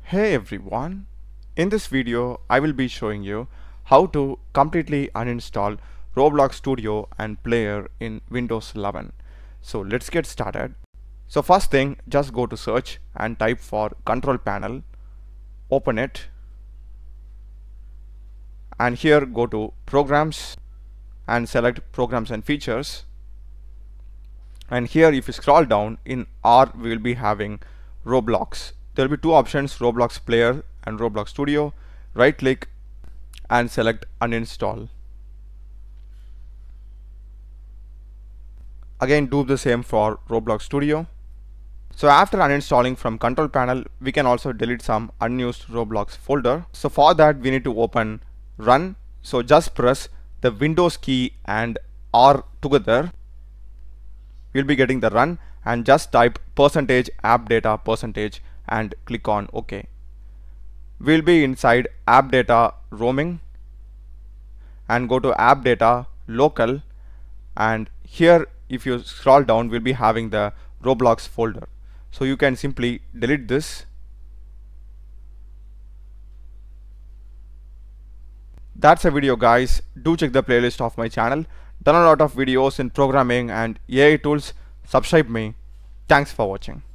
Hey everyone, in this video I will be showing you how to completely uninstall Roblox Studio and Player in Windows 11. So let's get started. So first thing, just go to search and type for control panel, open it, and here go to programs and select programs and features, and here if you scroll down in R we will be having Roblox. There will be two options, Roblox Player and Roblox Studio. Right click and select uninstall. Again do the same for Roblox Studio. So after uninstalling from control panel, we can also delete some unused Roblox folder. So for that we need to open run. So just press the Windows key and R together. You'll be getting the run, and just type %app data% and click on OK. We'll be inside app data roaming and go to app data local, and here if you scroll down we'll be having the Roblox folder. So you can simply delete this. That's a video guys. Do check the playlist of my channel. Done a lot of videos in programming and AI tools. Subscribe me. Thanks for watching.